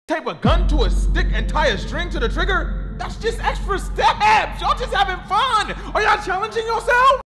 Tape a gun to a stick and tie a string to the trigger? That's just extra steps. Y'all just having fun. Are y'all challenging yourself?